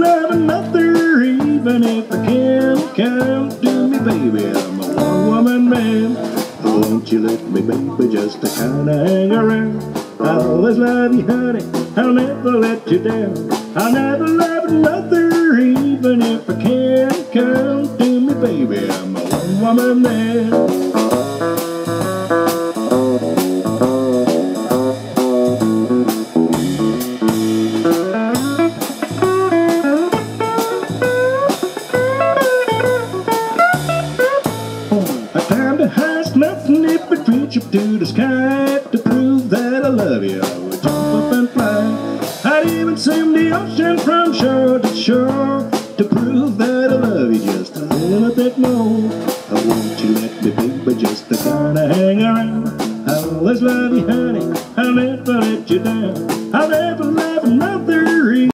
love another, even if I can't come to me, baby. I'm a one-woman man. Won't you let me, baby, just to kinda hang around? I'll always love you, honey. I'll never let you down. I'll never love another, even if I can't come to me, baby. I'm a one-woman man. I climbed a highest mountain if it reach up to the sky to prove that I love you. I would jump up and fly. I'd even swim the ocean from shore to shore to prove that I love you just a little bit more. I won't you let me, baby, just to kinda hang around. I'll always love you, honey. I'll never let you down. I'll never love another.